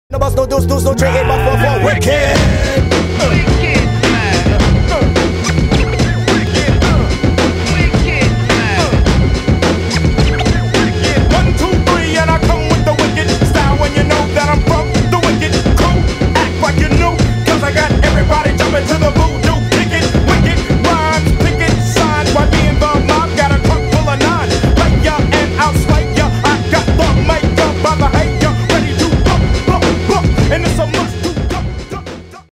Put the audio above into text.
No bus, no deuce, no trade, but for wicked.